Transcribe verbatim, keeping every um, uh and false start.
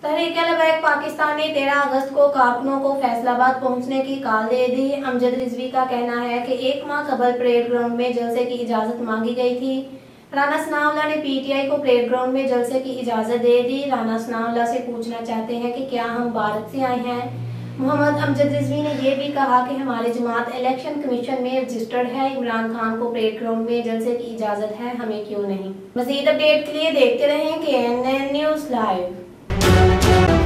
तहरीक-ए-लबैक पाकिस्तान ने तेरह अगस्त को कारकुनों को फैसलाबाद पहुंचने की कॉल दे दी। अमजद रिजवी का कहना है कि एक माह कबल परेड ग्राउंड में जलसे की इजाजत मांगी गई थी। राना सनाउल्लाह ने पीटीआई को परेड ग्राउंड में जलसे की इजाजत दे दी। राना सनाउल्लाह से पूछना चाहते हैं कि क्या हम भारत से आए हैं। मोहम्मद अमजद रिजवी ने यह भी कहा कि हमारी जमात इलेक्शन कमीशन में रजिस्टर्ड है। इमरान खान को परेड ग्राउंड में जलसे की इजाजत है, हमें क्यों नहीं। मजीद अपडेट के लिए देखते रहें के एन एन न्यूज़ लाइव।